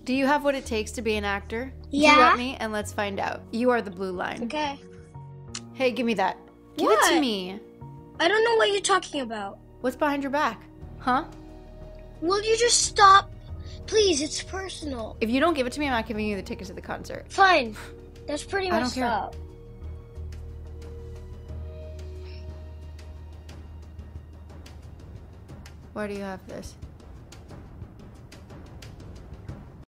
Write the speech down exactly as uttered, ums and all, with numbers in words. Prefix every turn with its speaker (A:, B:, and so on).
A: Do you have what it takes to be an actor?
B: Yeah.
A: Do you let me? And let's find out. You are the blue line.
B: Okay.
A: Hey, give me that. Give
B: What?
A: it to me.
B: I don't know what you're talking about.
A: What's behind your back? Huh?
B: Will you just stop? Please, it's personal.
A: If you don't give it to me, I'm not giving you the tickets to the concert.
B: Fine. That's pretty
A: I don't
B: messed
A: care.
B: up.
A: Why do you have this?